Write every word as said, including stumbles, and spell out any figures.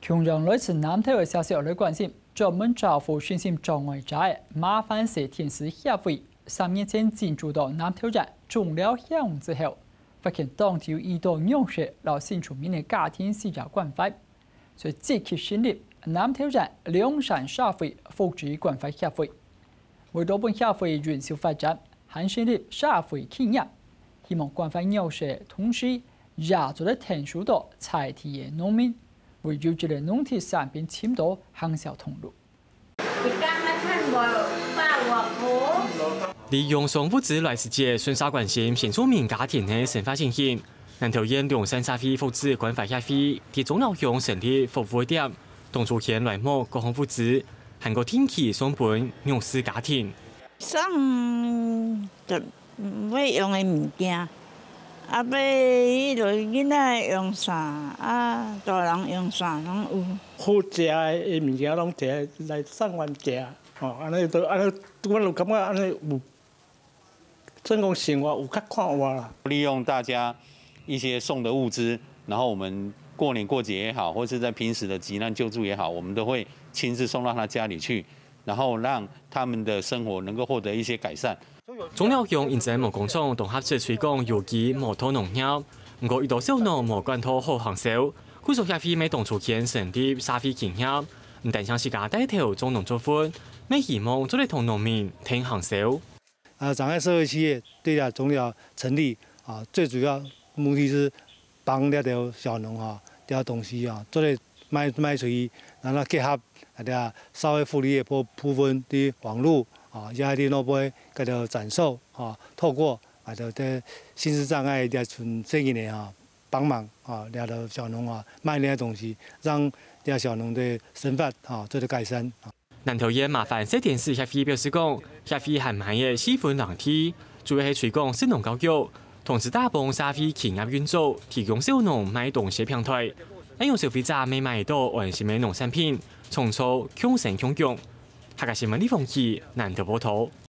穷人来自南投的消息来关心，专门照顾身心障碍者的麻烦社天使协会，三年前进驻到南投站中了项目之后，发现当地有一到两十老新出名的家庭私家关怀，所以即刻成立南投站两山社会福祉关怀协会，为多本协会元宵发展，还成立社会企业，希望关怀弱势同时，也做得成熟到在地的农民。 为优质的农体产品签到行销通路。 利用双物资来实现顺沙关心新住民家庭的生活情形。南投县两山社会福祉关怀协会在中寮乡成立服务点，当初县来募各项物资，含个天气送本弱势家庭。 送就要用的物件。 啊，要迄落囡仔用啥啊？大人用啥拢有。 好食的物件拢摕来送阮食，吼，安尼都安尼，我就感觉安尼有，算讲生活有较看活啦。 利用大家一些送的物资，然后我们过年过节也好，或是在平时的急难救助也好，我们都会亲自送到他家里去，然后让他们的生活能够获得一些改善。 中寮乡现在无工厂同合作推广有机无土农业，不过遇到小农无管土好行销，故所协会每当初建成立社会企业，唔但像是家带头种农作物，每希望做嚟同农民听行销。 啊，障碍社会企业对了中寮成立啊，最主要目的是帮了条小农哈，条东西啊，做嚟卖卖出去，然后结合啊条社会福利的部部分的网络。 啊，也喺啲老辈嗰度展售啊，透过啊，就啲心智障碍啲村这一年啊，帮忙啊，了到小农啊卖那些东西，让啲小农的生活啊做到改善。 南投县麻烦社电视协会表示讲，协会还卖嘅四分两体，主要系推广新农教育，同时打帮社会企业运作，提供小农买东西平台，让消费者未买到安心嘅农产品，从此强生强用。客家新闻李凤琪南投报道。